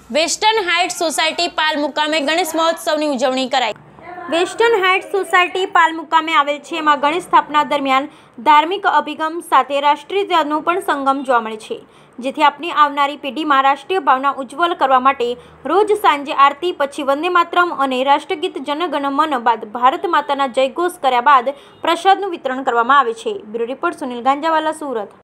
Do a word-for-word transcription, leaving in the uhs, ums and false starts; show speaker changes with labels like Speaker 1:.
Speaker 1: Western heights society પાલ મુકામે ગણેશ મહોત્સવની ઉજવણી કરાઈ। વેસ્ટર્ન હાઇટ્સ સોસાયટી પાલ મુકામે આવેલ છે, એમાં ગણેશ સ્થાપના દરમિયાન ધાર્મિક અભિગમ સાથે રાષ્ટ્રીયતાનો પણ સંગમ જોવા મળે છે, જેથી આપણી આવનારી પેઢીમાં રાષ્ટ્રીય ભાવના ઉજ્જવલ કરવા માટે રોજ સાંજે આરતી પછી વંદે માતરમ અને રાષ્ટ્રગીત જનગણ મન બાદ ભારત માતાના જયઘોષ કર્યા બાદ પ્રસાદનું વિતરણ કરવામાં આવે છે। Bureau report Sunil Ganjawala, Surat.